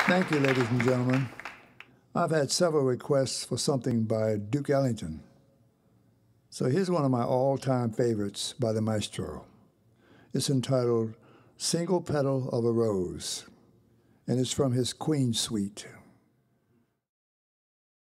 Thank you, ladies and gentlemen. I've had several requests for something by Duke Ellington. So here's one of my all-time favorites by the maestro. It's entitled Single Petal of a Rose, and it's from his Queen Suite.